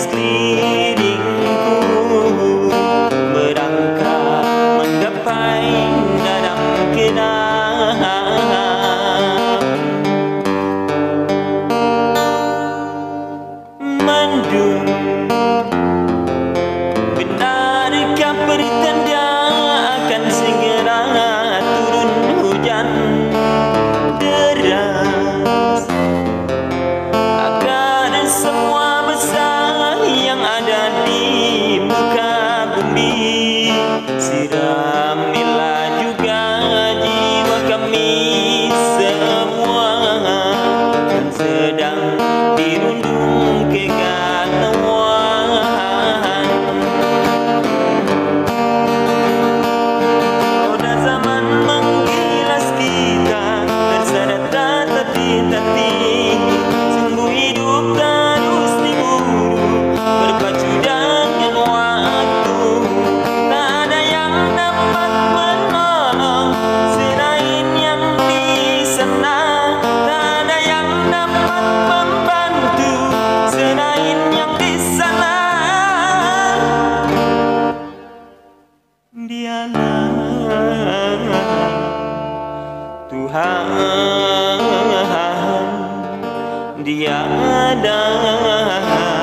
sekelilingku, merangkak menggapai dalam gelap. Mendung, benarkah pertanda akan segera turun hujan deras? Agar semua besar yang ada di muka bumi, siramilah juga jiwa kami semua yang sedang dirundung kegalauan. Roda zaman menggilas kita, terseret tertatih-tatih. Sungguh hidup terus diburu, berpacu dengan waktu. Tak ada yang dapat menolong selain yang di sana. Tak ada yang dapat membantu selain yang di sana. Dialah Tuhan, Dia ada.